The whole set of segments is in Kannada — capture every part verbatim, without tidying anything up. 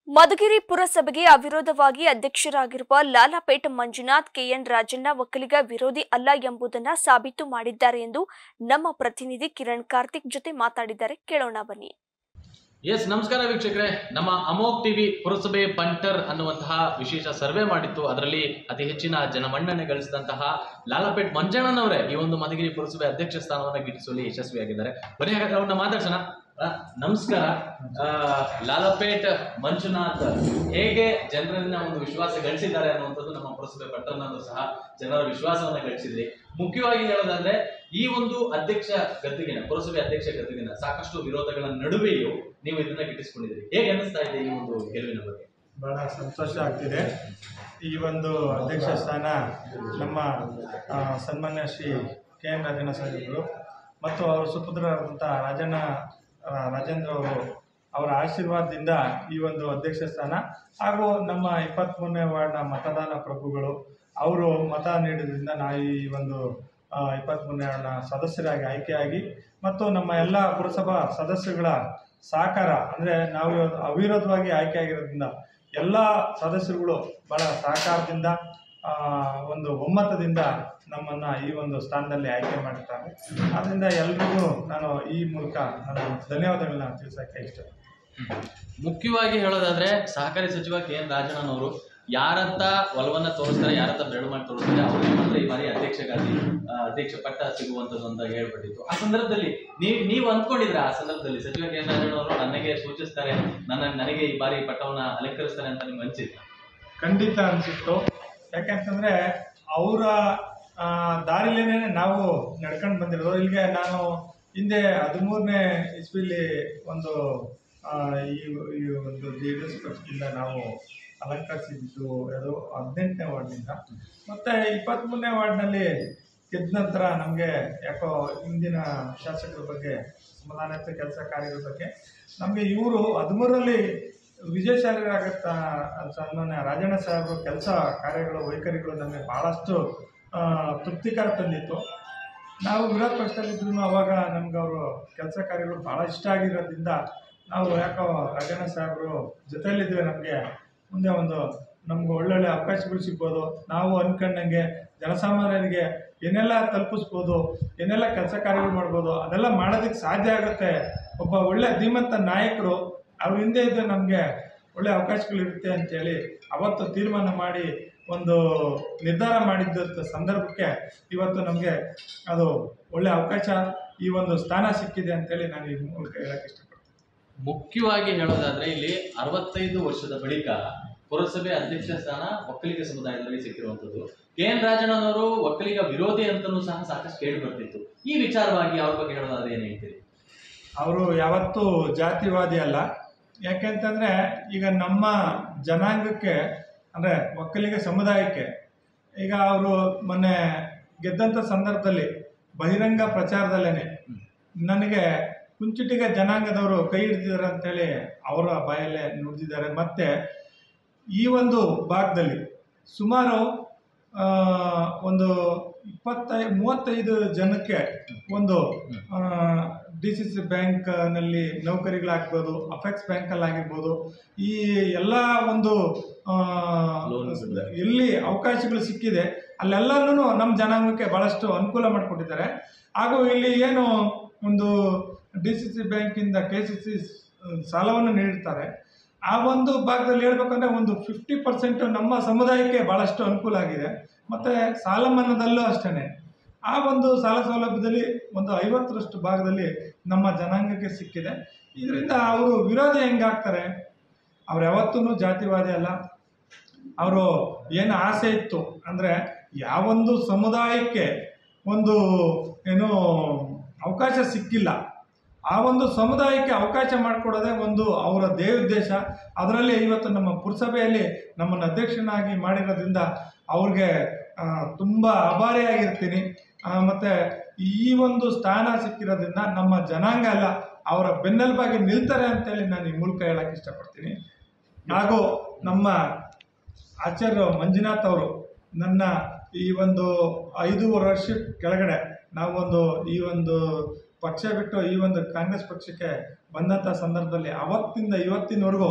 ಮಧುಗಿರಿ ಪುರಸಭೆಗೆ ಅವಿರೋಧವಾಗಿ ಅಧ್ಯಕ್ಷರಾಗಿರುವ ಲಾಲಾಪೇಟ್ ಮಂಜುನಾಥ್ ಕೆಎನ್ ರಾಜಣ್ಣ ಒಕ್ಕಲಿಗ ವಿರೋಧಿ ಅಲ್ಲ ಎಂಬುದನ್ನು ಸಾಬೀತು ಮಾಡಿದ್ದಾರೆ ಎಂದು ನಮ್ಮ ಪ್ರತಿನಿಧಿ ಕಿರಣ್ ಕಾರ್ತಿಕ್ ಜೊತೆ ಮಾತಾಡಿದ್ದಾರೆ. ಕೇಳೋಣ ಬನ್ನಿ. ಎಸ್ ನಮಸ್ಕಾರ ವೀಕ್ಷಕರೇ, ನಮ್ಮ ಅಮೋಕ್ ಟಿವಿ ಪುರಸಭೆ ಪಂಟರ್ ಅನ್ನುವಂತಹ ವಿಶೇಷ ಸರ್ವೆ ಮಾಡಿತ್ತು. ಅದರಲ್ಲಿ ಅತಿ ಹೆಚ್ಚಿನ ಜನಮನ್ನಣೆ ಗಳಿಸಿದಂತಹ ಲಾಲಾಪೇಟ್ ಮಂಜಣ್ಣನವರೇ ಈ ಒಂದು ಮಧುಗಿರಿ ಪುರಸಭೆ ಅಧ್ಯಕ್ಷ ಸ್ಥಾನವನ್ನು ಗಿಟ್ಟಿಸುವಲ್ಲಿ ಯಶಸ್ವಿಯಾಗಿದ್ದಾರೆ. ಬನ್ನಿ ಹಾಗಾದ್ರೆ ಅವ್ರನ್ನ ಮಾತಾಡ್ಸೋಣ. ನಮಸ್ಕಾರ. ಲಾಲಾಪೇಟ್ ಮಂಜುನಾಥ್ ಹೇಗೆ ಜನರನ್ನ ಒಂದು ವಿಶ್ವಾಸ ಗಳಿಸಿದ್ದಾರೆ ಅನ್ನುವಂಥದ್ದು ನಮ್ಮ ಪುರಸಭೆ ಪಟ್ಟಣದಲ್ಲೂ ಸಹ ಜನರ ವಿಶ್ವಾಸವನ್ನ ಗಳಿಸಿದ್ರಿ. ಮುಖ್ಯವಾಗಿ ಹೇಳೋದಾದ್ರೆ ಈ ಒಂದು ಅಧ್ಯಕ್ಷ ಗದ್ದುಗೆನ ಪುರಸಭೆ ಅಧ್ಯಕ್ಷ ಗದ್ದುಗೆನ ಸಾಕಷ್ಟು ವಿರೋಧಗಳ ನಡುವೆಯೂ ನೀವು ಇದನ್ನ ಗಿಟ್ಟಿಸಿಕೊಂಡಿದ್ರಿ. ಹೇಗೆ ಅನಿಸ್ತಾ ಇದೆ ಈ ಒಂದು ಗೆಲುವಿನ ಬಗ್ಗೆ? ಬಹಳ ಸಂತೋಷ ಆಗ್ತಿದೆ. ಈ ಒಂದು ಅಧ್ಯಕ್ಷ ಸ್ಥಾನ ನಮ್ಮ ಸನ್ಮಾನ್ಯ ಶ್ರೀ ಕೆ ಎನ್ ರಾಜಣ್ಣ ಸಾಹೇಬರು ಮತ್ತು ಅವರ ಸುಪುತ್ರರಾದಂಥ ರಾಜಣ್ಣ ರಾಜೇಂದ್ರ ಅವರು ಅವರ ಆಶೀರ್ವಾದದಿಂದ ಈ ಒಂದು ಅಧ್ಯಕ್ಷ ಸ್ಥಾನ ಹಾಗೂ ನಮ್ಮ ಇಪ್ಪತ್ತ್ಮೂರನೇ ವಾರ್ಡ್ನ ಮತದಾನ ಪ್ರಭುಗಳು ಅವರು ಮತ ನೀಡಿದ್ರಿಂದ ನಾವು ಈ ಒಂದು ಇಪ್ಪತ್ತ್ಮೂರನೇ ವಾರ್ಡ್ನ ಸದಸ್ಯರಾಗಿ ಆಯ್ಕೆಯಾಗಿ ಮತ್ತು ನಮ್ಮ ಎಲ್ಲ ಪುರಸಭಾ ಸದಸ್ಯರುಗಳ ಸಹಕಾರ ಅಂದರೆ ನಾವು ಇವತ್ತು ಅವಿರೋಧವಾಗಿ ಆಯ್ಕೆಯಾಗಿರೋದ್ರಿಂದ ಎಲ್ಲ ಸದಸ್ಯರುಗಳು ಭಾಳ ಸಹಕಾರದಿಂದ ಒಂದು ಒಮ್ಮತದಿಂದ ನಮ್ಮನ್ನು ಈ ಒಂದು ಸ್ಥಾನದಲ್ಲಿ ಆಯ್ಕೆ ಮಾಡಿರ್ತಾರೆ. ಆದ್ದರಿಂದ ಎಲ್ರಿಗೂ ನಾನು ಈ ಮೂಲಕ ನಾನು ಧನ್ಯವಾದಗಳನ್ನ ತಿಳಿಸೋಕ್ಕೆ ಇಷ್ಟ. ಮುಖ್ಯವಾಗಿ ಹೇಳೋದಾದ್ರೆ ಸಹಕಾರಿ ಸಚಿವ ಕೆ ಎನ್ ರಾಜಣ್ಣನವರು ಯಾರಂತ ಒಲವನ್ನ ತೋರಿಸ್ತಾರೆ, ಯಾರಂತ ಬೆರಳು ಮಾಡಿ ತೋರಿಸ್ತಾರೆ, ಅವ್ರಿಗೆ ಮಾತ್ರ ಈ ಬಾರಿ ಅಧ್ಯಕ್ಷಗಾಗಿ ಅಧ್ಯಕ್ಷ ಪಟ್ಟ ಸಿಗುವಂಥದ್ದು ಅಂತ ಹೇಳ್ಬಿಟ್ಟಿತ್ತು. ಆ ಸಂದರ್ಭದಲ್ಲಿ ನೀವು ನೀವು ಅಂದ್ಕೊಂಡಿದ್ರೆ ಆ ಸಂದರ್ಭದಲ್ಲಿ ಸಚಿವ ಕೆ ಎನ್ ರಾಜಣ್ಣನವರು ನನಗೆ ಸೂಚಿಸ್ತಾರೆ, ನನ್ನ ನನಗೆ ಈ ಬಾರಿ ಪಟ್ಟವನ್ನ ಅಲಂಕರಿಸ್ತಾರೆ ಅಂತ ನಿಮ್ಗೆ ಅನಿಸಿತ್ತು? ಖಂಡಿತ ಅನಿಸಿತ್ತು. ಯಾಕೆಂತಂದರೆ ಅವರ ದಾರಿಲೇನೆ ನಾವು ನಡ್ಕೊಂಡು ಬಂದಿರೋದು. ಇಲ್ಲಿಗೆ ನಾನು ಹಿಂದೆ ಹದಿಮೂರನೇ ಇಸ್ವಿಲಿ ಒಂದು ಈ ಒಂದು ಜೆ ಡಿ ಎಸ್ ಪಕ್ಷದಿಂದ ನಾವು ಅಲಂಕರಿಸಿದ್ದು ಅದು ಹದಿನೆಂಟನೇ ವಾರ್ಡ್ನಿಂದ. ಮತ್ತು ಇಪ್ಪತ್ತ್ಮೂರನೇ ವಾರ್ಡ್ನಲ್ಲಿ ಗೆದ್ದ ನಂತರ ನಮಗೆ ಯಾಕೋ ಹಿಂದಿನ ಶಾಸಕರ ಬಗ್ಗೆ ಸಮಾಧಾನತೆ ಕೆಲಸ ಕಾರ್ಯಗಳ ಬಗ್ಗೆ ನಮಗೆ ಇವರು ಹದಿಮೂರರಲ್ಲಿ ವಿಜಯಶಾಲಿಗಳಾಗುತ್ತಾ ಸನ್ಮಾನ್ಯ ರಾಜಣ್ಣ ಸಾಹೇಬರು ಕೆಲಸ ಕಾರ್ಯಗಳು ವೈಖರಿಗಳು ನಮಗೆ ಭಾಳಷ್ಟು ತೃಪ್ತಿಕರ ತಂದಿತ್ತು. ನಾವು ವಿರೋಧ ಪಕ್ಷದಲ್ಲಿದ್ದರೂ ಅವಾಗ ನಮ್ಗೆ ಅವರು ಕೆಲಸ ಕಾರ್ಯಗಳು ಭಾಳ ಇಷ್ಟ ಆಗಿರೋದ್ರಿಂದ ನಾವು ಯಾಕೋ ರಾಜಣ್ಣ ಸಾಹೇಬರು ಜೊತೆಯಲ್ಲಿದ್ದರೆ ನಮಗೆ ಮುಂದೆ ಒಂದು ನಮ್ಗೆ ಒಳ್ಳೊಳ್ಳೆ ಅವಕಾಶಗಳು ಸಿಗ್ಬೋದು, ನಾವು ಅಂದ್ಕೊಂಡಂಗೆ ಜನಸಾಮಾನ್ಯರಿಗೆ ಏನೆಲ್ಲ ತಲುಪಿಸ್ಬೋದು, ಏನೆಲ್ಲ ಕೆಲಸ ಕಾರ್ಯಗಳು ಮಾಡ್ಬೋದು, ಅದೆಲ್ಲ ಮಾಡೋದಕ್ಕೆ ಸಾಧ್ಯ ಆಗುತ್ತೆ. ಒಬ್ಬ ಒಳ್ಳೆ ಧೀಮಂತ ನಾಯಕರು ಅವ್ರ ಹಿಂದೆ ಇದ್ದರೆ ನಮಗೆ ಒಳ್ಳೆ ಅವಕಾಶಗಳಿರುತ್ತೆ ಅಂಥೇಳಿ ಅವತ್ತು ತೀರ್ಮಾನ ಮಾಡಿ ಒಂದು ನಿರ್ಧಾರ ಮಾಡಿದ್ದ ಸಂದರ್ಭಕ್ಕೆ ಇವತ್ತು ನಮಗೆ ಅದು ಒಳ್ಳೆ ಅವಕಾಶ, ಈ ಒಂದು ಸ್ಥಾನ ಸಿಕ್ಕಿದೆ ಅಂತೇಳಿ ನಾನು ಈ ಮೂಲಕ ಹೇಳಕ್ಕೆ ಇಷ್ಟಪಡ್ತೀನಿ. ಮುಖ್ಯವಾಗಿ ಹೇಳೋದಾದ್ರೆ ಇಲ್ಲಿ ಅರವತ್ತೈದು ವರ್ಷದ ಬಳಿಕ ಪುರಸಭೆ ಅಧ್ಯಕ್ಷ ಸ್ಥಾನ ಒಕ್ಕಲಿಗ ಸಮುದಾಯದಲ್ಲಿ ಸಿಕ್ಕಿರುವಂಥದ್ದು. ಕೆ ಎನ್ ರಾಜಣ್ಣನವರು ಒಕ್ಕಲಿಗ ವಿರೋಧಿ ಅಂತಲೂ ಸಹ ಸಾಕಷ್ಟು ಕೇಳಿ ಬರ್ತಿತ್ತು. ಈ ವಿಚಾರವಾಗಿ ಅವ್ರ ಬಗ್ಗೆ ಹೇಳೋದಾದ್ರೆ ಏನು ಹೇಳ್ತೀರಿ? ಅವರು ಯಾವತ್ತೂ ಜಾತಿವಾದಿ ಅಲ್ಲ. ಯಾಕೆಂತಂದರೆ ಈಗ ನಮ್ಮ ಜನಾಂಗಕ್ಕೆ ಅಂದರೆ ಒಕ್ಕಲಿಗ ಸಮುದಾಯಕ್ಕೆ ಈಗ ಅವರು ಮೊನ್ನೆ ಗೆದ್ದಂಥ ಸಂದರ್ಭದಲ್ಲಿ ಬಹಿರಂಗ ಪ್ರಚಾರದಲ್ಲೇ ನನಗೆ ಕುಂಚಿಟಿಗ ಜನಾಂಗದವರು ಕೈ ಹಿಡಿದಿದ್ದಾರೆ ಅಂತೇಳಿ ಅವರ ಬಾಯಲ್ಲೇ ನುಡಿದಿದ್ದಾರೆ. ಮತ್ತು ಈ ಒಂದು ಭಾಗದಲ್ಲಿ ಸುಮಾರು ಒಂದು ಇಪ್ಪತ್ತೈ ಮೂವತ್ತೈದು ಜನಕ್ಕೆ ಒಂದು ಡಿ ಸಿ ಸಿ ಬ್ಯಾಂಕ್ನಲ್ಲಿ ನೌಕರಿಗಳಾಗ್ಬೋದು, ಅಪೆಕ್ಸ್ ಬ್ಯಾಂಕಲ್ಲಿ ಆಗಿರ್ಬೋದು, ಈ ಎಲ್ಲ ಒಂದು ಎಲ್ಲಿ ಅವಕಾಶಗಳು ಸಿಕ್ಕಿದೆ ಅಲ್ಲೆಲ್ಲನೂ ನಮ್ಮ ಜನಾಂಗಕ್ಕೆ ಭಾಳಷ್ಟು ಅನುಕೂಲ ಮಾಡಿಕೊಟ್ಟಿದ್ದಾರೆ. ಹಾಗೂ ಇಲ್ಲಿ ಏನು ಒಂದು ಡಿ ಸಿ ಸಿ ಬ್ಯಾಂಕಿಂದ ಕೆ ಸಿ ಸಿ ಸಾಲವನ್ನು ನೀಡಿರ್ತಾರೆ. ಆ ಒಂದು ಭಾಗದಲ್ಲಿ ಹೇಳ್ಬೇಕಂದ್ರೆ ಒಂದು ಫಿಫ್ಟಿ ಪರ್ಸೆಂಟು ನಮ್ಮ ಸಮುದಾಯಕ್ಕೆ ಭಾಳಷ್ಟು ಅನುಕೂಲ ಆಗಿದೆ. ಮತ್ತು ಸಾಲ ಮನ್ನಾದಲ್ಲೂ ಅಷ್ಟೇ ಆ ಒಂದು ಸಾಲ ಸೌಲಭ್ಯದಲ್ಲಿ ಒಂದು ಐವತ್ತರಷ್ಟು ಭಾಗದಲ್ಲಿ ನಮ್ಮ ಜನಾಂಗಕ್ಕೆ ಸಿಕ್ಕಿದೆ. ಇದರಿಂದ ಅವರು ವಿರೋಧ ಹೆಂಗಾಗ್ತಾರೆ? ಅವ್ರು ಯಾವತ್ತೂ ಜಾತಿವಾದಿ ಅಲ್ಲ. ಅವರು ಏನು ಆಸೆ ಇತ್ತು ಅಂದರೆ ಯಾವೊಂದು ಸಮುದಾಯಕ್ಕೆ ಒಂದು ಏನು ಅವಕಾಶ ಸಿಕ್ಕಿಲ್ಲ ಆ ಒಂದು ಸಮುದಾಯಕ್ಕೆ ಅವಕಾಶ ಮಾಡಿಕೊಡೋದೇ ಒಂದು ಅವರ ದೇವೋದ್ದೇಶ. ಅದರಲ್ಲಿ ಇವತ್ತು ನಮ್ಮ ಪುರಸಭೆಯಲ್ಲಿ ನಮ್ಮನ್ನು ಅಧ್ಯಕ್ಷನಾಗಿ ಮಾಡಿರೋದ್ರಿಂದ ಅವ್ರಿಗೆ ತುಂಬ ಆಭಾರಿಯಾಗಿರ್ತೀನಿ. ಮತ್ತು ಈ ಒಂದು ಸ್ಥಾನ ಸಿಕ್ಕಿರೋದ್ರಿಂದ ನಮ್ಮ ಜನಾಂಗ ಎಲ್ಲ ಅವರ ಬೆನ್ನೆಲುಬಾಗಿ ನಿಲ್ತಾರೆ ಅಂತೇಳಿ ನಾನು ಈ ಮೂಲಕ ಹೇಳಕ್ಕೆ ಇಷ್ಟಪಡ್ತೀನಿ. ಹಾಗೂ ನಮ್ಮ ಆಚಾರ್ಯ ಮಂಜುನಾಥ್ ಅವರು ನನ್ನ ಈ ಒಂದು ಐದೂವರೆ ವರ್ಷ ಕೆಳಗಡೆ ನಾವೊಂದು ಈ ಒಂದು ಪಕ್ಷ ಬಿಟ್ಟು ಈ ಒಂದು ಕಾಂಗ್ರೆಸ್ ಪಕ್ಷಕ್ಕೆ ಬಂದಂಥ ಸಂದರ್ಭದಲ್ಲಿ ಅವತ್ತಿಂದ ಇವತ್ತಿನವರೆಗೂ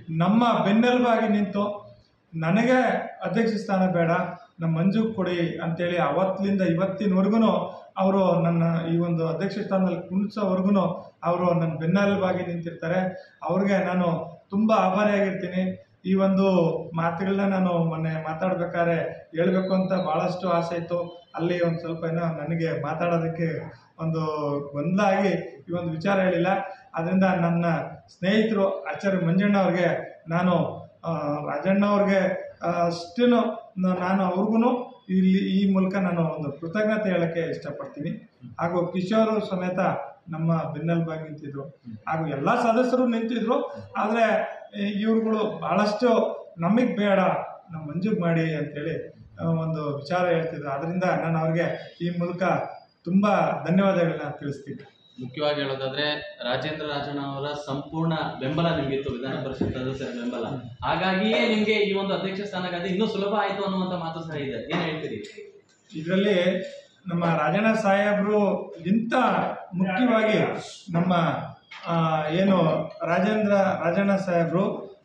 ನಮ್ಮ ಬೆನ್ನೆಲುಬಾಗಿ ನಿಂತು ನನಗೆ ಅಧ್ಯಕ್ಷ ಸ್ಥಾನ ಬೇಡ, ನಮ್ಮ ಮಂಜು ಕೊಡಿ ಅಂತೇಳಿ ಅವತ್ತಿನಿಂದ ಇವತ್ತಿನವರೆಗೂ ಅವರು ನನ್ನ ಈ ಒಂದು ಅಧ್ಯಕ್ಷ ಸ್ಥಾನದಲ್ಲಿ ಕುಣಿಸೋವರೆಗೂ ಅವರು ನನ್ನ ಬೆನ್ನೆಲುಬಾಗಿ ನಿಂತಿರ್ತಾರೆ. ಅವ್ರಿಗೆ ನಾನು ತುಂಬ ಆಭಾರಿಯಾಗಿರ್ತೀನಿ. ಈ ಒಂದು ಮಾತುಗಳನ್ನ ನಾನು ಮೊನ್ನೆ ಮಾತಾಡ್ಬೇಕಾದ್ರೆ ಹೇಳ್ಬೇಕು ಅಂತ ಭಾಳಷ್ಟು ಆಸೆ ಇತ್ತು. ಅಲ್ಲಿ ಒಂದು ಸ್ವಲ್ಪ ಏನೋ ನನಗೆ ಮಾತಾಡೋದಕ್ಕೆ ಒಂದು ಗೊಂದಲ ಆಗಿ ಈ ಒಂದು ವಿಚಾರ ಹೇಳಿಲ್ಲ. ಅದರಿಂದ ನನ್ನ ಸ್ನೇಹಿತರು ಆಚಾರ್ಯ ಮಂಜಣ್ಣ ಅವ್ರಿಗೆ ನಾನು ರಾಜಣ್ಣ ಅವ್ರಿಗೆ ಅಷ್ಟೂ ನಾನು ಅವ್ರಿಗೂ ಇಲ್ಲಿ ಈ ಮೂಲಕ ನಾನು ಒಂದು ಕೃತಜ್ಞತೆ ಹೇಳೋಕ್ಕೆ ಇಷ್ಟಪಡ್ತೀನಿ. ಹಾಗೂ ಕಿಶೋರ್ ಸಮೇತ ನಮ್ಮ ಬೆನ್ನೆಲುಬಾಗಿ ನಿಂತಿದ್ರು, ಹಾಗೂ ಎಲ್ಲ ಸದಸ್ಯರು ನಿಂತಿದ್ರು. ಆದರೆ ಇವ್ರುಗಳು ಭಾಳಷ್ಟು ನಮಗೆ ಬೇಡ, ನಮ್ಮ ಮಂಜುಗೆ ಮಾಡಿ ಅಂತೇಳಿ ಒಂದು ವಿಚಾರ ಹೇಳ್ತಿದ್ರು. ಅದರಿಂದ ನಾನು ಅವ್ರಿಗೆ ಈ ಮೂಲಕ ತುಂಬ ಧನ್ಯವಾದಗಳನ್ನ ತಿಳಿಸ್ತೀನಿ. ಮುಖ್ಯವಾಗಿ ಹೇಳೋದಾದ್ರೆ ರಾಜೇಂದ್ರ ರಾಜಣ್ಣ ಅವರ ಸಂಪೂರ್ಣ ಬೆಂಬಲ ನಿಮ್ಗಿತ್ತು, ವಿಧಾನ ಪರಿಷತ್ ಸದಸ್ಯರ ಬೆಂಬಲ. ಹಾಗಾಗಿಯೇ ನಿಮ್ಗೆ ಈ ಒಂದು ಅಧ್ಯಕ್ಷ ಸ್ಥಾನಕ್ಕಾಗಿ ಇನ್ನೂ ಸುಲಭ ಆಯ್ತು ಅನ್ನುವಂತ ಮಾತು ಸಹ ಇದೆ. ಏನ್ ಹೇಳ್ತೀರಿ ಇದರಲ್ಲಿ? ನಮ್ಮ ರಾಜಣ್ಣ ಸಾಹೇಬರು ಇಂಥ ಮುಖ್ಯವಾಗಿ ನಮ್ಮ ಏನು ರಾಜೇಂದ್ರ ರಾಜಣ್ಣ ಸಾಹೇಬರು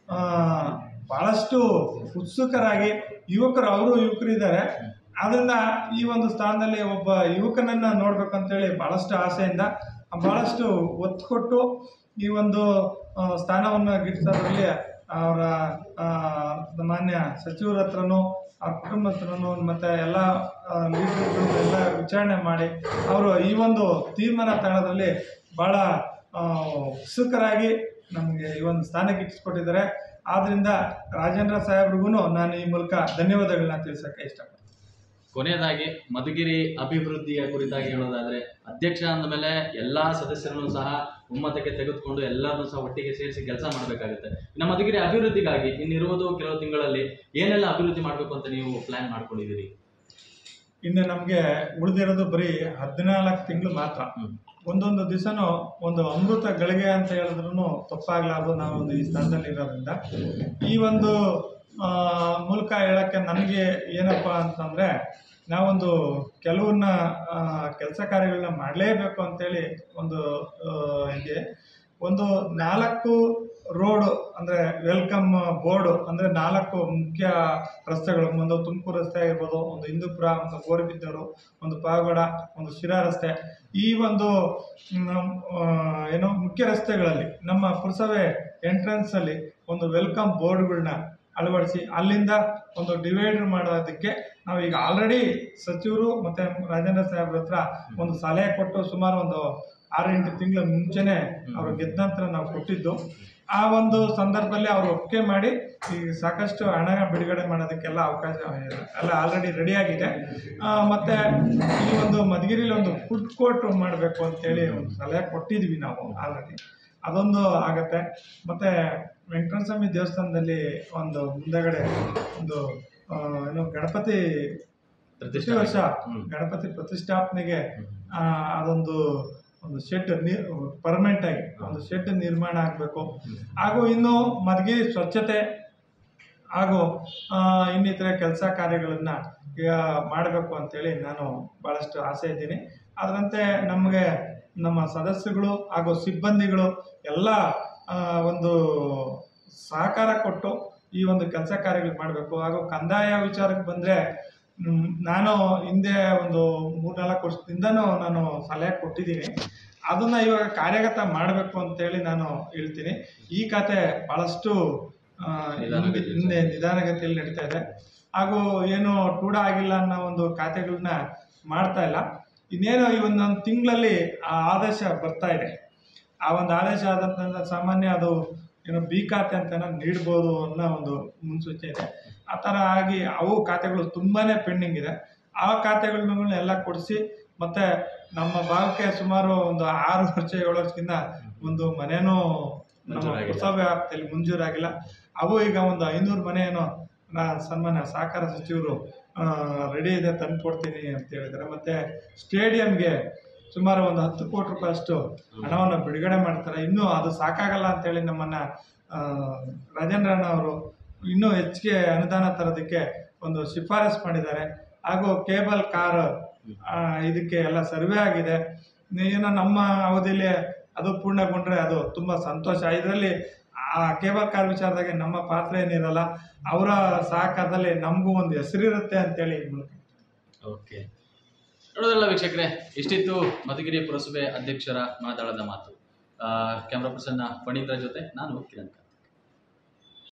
ಭಾಳಷ್ಟು ಉತ್ಸುಕರಾಗಿ ಯುವಕರು, ಅವರು ಯುವಕರು ಇದ್ದಾರೆ. ಆದ್ದರಿಂದ ಈ ಒಂದು ಸ್ಥಾನದಲ್ಲಿ ಒಬ್ಬ ಯುವಕನನ್ನು ನೋಡ್ಬೇಕಂತೇಳಿ ಭಾಳಷ್ಟು ಆಸೆಯಿಂದ ಭಾಳಷ್ಟು ಒತ್ತು ಕೊಟ್ಟು ಈ ಒಂದು ಸ್ಥಾನವನ್ನು ಗಿಟ್ಟಿಸೋದ್ರಲ್ಲಿ ಅವರ ಮಾನ್ಯ ಸಚಿವರ ಹತ್ರನೂ ಅವ್ರ ಕುಟುಂಬದ ಹತ್ರನೂ ಮತ್ತು ಎಲ್ಲ ಲೀಡರ್ಗಳು ಎಲ್ಲ ವಿಚಾರಣೆ ಮಾಡಿ ಅವರು ಈ ಒಂದು ತೀರ್ಮಾನ ತಗೊಳ್ಳೋದ್ರಲ್ಲಿ ಭಾಳ ಉತ್ಸುಕರಾಗಿ ನಮಗೆ ಈ ಒಂದು ಸ್ಥಾನಕ್ಕೆ ಇಟ್ಟಿಸ್ಕೊಟ್ಟಿದ್ದಾರೆ. ಆದ್ದರಿಂದ ರಾಜೇಂದ್ರ ಸಾಹೇಬ್ರಿಗೂ ನಾನು ಈ ಮೂಲಕ ಧನ್ಯವಾದಗಳನ್ನ ತಿಳಿಸೋಕ್ಕೆ ಇಷ್ಟಪಡ್ತೀನಿ. ಕೊನೆಯದಾಗಿ ಮಧುಗಿರಿ ಅಭಿವೃದ್ಧಿಯ ಕುರಿತಾಗಿ ಹೇಳೋದಾದ್ರೆ, ಅಧ್ಯಕ್ಷ ಅಂದ ಮೇಲೆ ಎಲ್ಲಾ ಸದಸ್ಯರನ್ನು ಸಹ ಒಮ್ಮತಕ್ಕೆ ತೆಗೆದುಕೊಂಡು ಎಲ್ಲರನ್ನೂ ಸಹ ಒಟ್ಟಿಗೆ ಸೇರಿಸಿ ಕೆಲಸ ಮಾಡಬೇಕಾಗುತ್ತೆ. ನಮ್ಮ ಮಧುಗಿರಿ ಅಭಿವೃದ್ಧಿಗಾಗಿ ಇನ್ನಿರುವುದು ಕೆಲವು ತಿಂಗಳಲ್ಲಿ ಏನೆಲ್ಲ ಅಭಿವೃದ್ಧಿ ಮಾಡಬೇಕು ಅಂತ ನೀವು ಪ್ಲಾನ್ ಮಾಡ್ಕೊಂಡಿದ್ದೀರಿ? ಇನ್ನು ನಮಗೆ ಉಳಿದಿರೋದು ಬರೀ ಹದಿನಾಲ್ಕು ತಿಂಗಳು ಮಾತ್ರ. ಒಂದೊಂದು ದಿವಸನೂ ಒಂದು ಅಮೃತ ಗಳಿಗೆ ಅಂತ ಹೇಳಿದ್ರು ತಪ್ಪಾಗಲಾರ್ದು ನಾವೊಂದು ಈ ಸ್ಥಾನದಲ್ಲಿ ಇರೋದ್ರಿಂದ ಈ ಒಂದು ಮೂಲಕ ಹೇಳೋಕ್ಕೆ ನನಗೆ ಏನಪ್ಪ ಅಂತಂದರೆ, ನಾವೊಂದು ಕೆಲವನ್ನ ಕೆಲಸ ಕಾರ್ಯಗಳನ್ನ ಮಾಡಲೇಬೇಕು ಅಂತೇಳಿ ಒಂದು ಇದೆ. ಒಂದು ನಾಲ್ಕು ರೋಡು ಅಂದರೆ ವೆಲ್ಕಮ್ ಬೋರ್ಡು ಅಂದರೆ ನಾಲ್ಕು ಮುಖ್ಯ ರಸ್ತೆಗಳು, ಒಂದು ತುಮಕೂರು ರಸ್ತೆ ಆಗಿರ್ಬೋದು, ಒಂದು ಹಿಂದೂಪುರ, ಒಂದು ಗೋರಿಬಿದ್ದೂರು, ಒಂದು ಪಾವಗಡ, ಒಂದು ಶಿರಾ ರಸ್ತೆ. ಈ ಒಂದು ಏನು ಮುಖ್ಯ ರಸ್ತೆಗಳಲ್ಲಿ ನಮ್ಮ ಪುರಸಭೆ ಎಂಟ್ರೆನ್ಸಲ್ಲಿ ಒಂದು ವೆಲ್ಕಮ್ ಬೋರ್ಡ್ಗಳನ್ನ ಅಳವಡಿಸಿ ಅಲ್ಲಿಂದ ಒಂದು ಡಿವೈಡರ್ ಮಾಡೋದಕ್ಕೆ ನಾವು ಈಗ ಆಲ್ರೆಡಿ ಸಚಿವರು ಮತ್ತು ರಾಜೇಂದ್ರ ಸಾಹೇಬ್ರ ಹತ್ರ ಒಂದು ಸಲಹೆ ಕೊಟ್ಟು ಸುಮಾರು ಒಂದು ಆರು ಎಂಟು ತಿಂಗಳ ಮುಂಚೆನೆ ಅವರು ಗೆದ್ದ ನಂತರ ನಾವು ಕೊಟ್ಟಿದ್ದು. ಆ ಒಂದು ಸಂದರ್ಭದಲ್ಲಿ ಅವರು ಒಪ್ಪಿಗೆ ಮಾಡಿ ಈಗ ಸಾಕಷ್ಟು ಹಣ ಬಿಡುಗಡೆ ಮಾಡೋದಕ್ಕೆಲ್ಲ ಅವಕಾಶ ಎಲ್ಲ ಆಲ್ರೆಡಿ ರೆಡಿಯಾಗಿದೆ. ಮತ್ತು ಈ ಒಂದು ಮಧುಗಿರಿಲಿ ಒಂದು ಫುಡ್ ಕೋರ್ಟ್ ಮಾಡಬೇಕು ಅಂತೇಳಿ ಒಂದು ಸಲಹೆ ಕೊಟ್ಟಿದ್ವಿ ನಾವು ಆಲ್ರೆಡಿ, ಅದೊಂದು ಆಗತ್ತೆ. ಮತ್ತು ವೆಂಕಟರಮಣ ಸ್ವಾಮಿ ದೇವಸ್ಥಾನದಲ್ಲಿ ಒಂದು ಮುಂದೆಗಡೆ ಒಂದು ಏನು ಗಣಪತಿ ಪ್ರತಿ ವರ್ಷ ಗಣಪತಿ ಪ್ರತಿಷ್ಠಾಪನೆಗೆ ಅದೊಂದು ಒಂದು ಶೆಡ್ ನೀ ಪರ್ಮನೆಂಟ್ ಆಗಿ ಒಂದು ಶೆಡ್ ನಿರ್ಮಾಣ ಆಗಬೇಕು. ಹಾಗೂ ಇನ್ನು ಮಧುಗಿರಿ ಸ್ವಚ್ಛತೆ ಹಾಗೂ ಇನ್ನಿತರೆ ಕೆಲಸ ಕಾರ್ಯಗಳನ್ನು ಈಗ ಮಾಡಬೇಕು ಅಂತೇಳಿ ನಾನು ಭಾಳಷ್ಟು ಆಸೆ ಇದ್ದೀನಿ. ಅದರಂತೆ ನಮಗೆ ನಮ್ಮ ಸದಸ್ಯಗಳು ಹಾಗೂ ಸಿಬ್ಬಂದಿಗಳು ಎಲ್ಲ ಒಂದು ಸಹಕಾರ ಕೊಟ್ಟು ಈ ಒಂದು ಕೆಲಸ ಕಾರ್ಯಗಳು ಮಾಡಬೇಕು. ಹಾಗೂ ಕಂದಾಯ ವಿಚಾರಕ್ಕೆ ಬಂದರೆ, ನಾನು ಹಿಂದೆ ಒಂದು ಮೂರ್ನಾಲ್ಕು ವರ್ಷದಿಂದನೂ ನಾನು ಸಲಹೆ ಕೊಟ್ಟಿದ್ದೀನಿ. ಅದನ್ನು ಇವಾಗ ಕಾರ್ಯಗತ ಮಾಡಬೇಕು ಅಂತೇಳಿ ನಾನು ಹೇಳ್ತೀನಿ. ಈ ಖಾತೆ ಭಾಳಷ್ಟು ಹಿಂದೆ ನಿಧಾನಗತಿಯಲ್ಲಿ ನಡೀತಾ ಇದೆ. ಹಾಗೂ ಏನು ಟೂಡ ಆಗಿಲ್ಲ ಅನ್ನೋ ಒಂದು ಖಾತೆಗಳನ್ನ ಮಾಡ್ತಾ ಇಲ್ಲ. ಇನ್ನೇನು ಈ ಒಂದೊಂದು ತಿಂಗಳಲ್ಲಿ ಆ ಆದೇಶ ಬರ್ತಾ ಇದೆ. ಆ ಒಂದು ಆದೇಶ ಆದಂತ ಸಾಮಾನ್ಯ ಅದು ಏನೋ ಬಿ ಖಾತೆ ಅಂತ ನೀಡ್ಬೋದು ಅನ್ನೋ ಒಂದು ಮುನ್ಸೂಚನೆ ಇದೆ. ಆ ಥರ ಆಗಿ ಅವು ಖಾತೆಗಳು ತುಂಬಾ ಪೆಂಡಿಂಗ್ ಇದೆ. ಆ ಖಾತೆಗಳನ್ನ ಎಲ್ಲ ಕೊಡಿಸಿ ಮತ್ತು ನಮ್ಮ ಭಾಗಕ್ಕೆ ಸುಮಾರು ಒಂದು ಆರು ವರ್ಷ ಏಳು ವರ್ಷದಿಂದ ಒಂದು ಮನೆಯೂ ನಮ್ಮ ಪುರಸಭೆ ವ್ಯಾಪ್ತಿಯಲ್ಲಿ ಮಂಜೂರಾಗಿಲ್ಲ. ಅವು ಈಗ ಒಂದು ಐನೂರು ಮನೆಯೇನೋ ನಾ ಸನ್ಮಾನ್ಯ ಸಹಕಾರ ಸಚಿವರು ರೆಡಿ ಇದೆ, ತಂದು ಕೊಡ್ತೀನಿ ಅಂತ ಹೇಳಿದ್ದಾರೆ. ಮತ್ತು ಸ್ಟೇಡಿಯಂಗೆ ಸುಮಾರು ಒಂದು ಹತ್ತು ಕೋಟಿ ರೂಪಾಯಿ ಅಷ್ಟು ಹಣವನ್ನು ಬಿಡುಗಡೆ ಮಾಡ್ತಾರೆ. ಇನ್ನೂ ಅದು ಸಾಕಾಗಲ್ಲ ಅಂತೇಳಿ ನಮ್ಮನ್ನು ರಾಜೇಂದ್ರಣ್ಣ ಅವರು ಇನ್ನೂ ಹೆಚ್ಚಿಗೆ ಅನುದಾನ ತರೋದಕ್ಕೆ ಒಂದು ಶಿಫಾರಸ್ ಮಾಡಿದ್ದಾರೆ. ಹಾಗೂ ಕೇಬಲ್ ಕಾರ್ ಇದಕ್ಕೆ ಎಲ್ಲ ಸರ್ವೆ ಆಗಿದೆ. ಏನೋ ನಮ್ಮ ಅವಧಿಯಲ್ಲಿ ಅದು ಪೂರ್ಣಗೊಂಡ್ರೆ ಅದು ತುಂಬ ಸಂತೋಷ. ಇದರಲ್ಲಿ ಆ ಕೇಬಲ್ ಕಾರ್ ವಿಚಾರದಾಗೆ ನಮ್ಮ ಪಾತ್ರ ಏನಿರಲ್ಲ, ಅವರ ಸಹಕಾರದಲ್ಲಿ ನಮಗೂ ಒಂದು ಹೆಸರಿರುತ್ತೆ ಅಂತೇಳಿ ಈ ಮೂಲಕ. ಓಕೆ, ನೋಡೋದ್ರಲ್ಲ ವೀಕ್ಷಕರೇ, ಇಷ್ಟಿತ್ತು ಮಧುಗಿರಿ ಪುರಸಭೆ ಅಧ್ಯಕ್ಷರ ಮನದಾಳದ ಮಾತು. ಕ್ಯಾಮ್ರಾ ಪರ್ಸನ್ ಫಣೀಂದ್ರ ಜೊತೆ ನಾನು ಕಿರಣ್.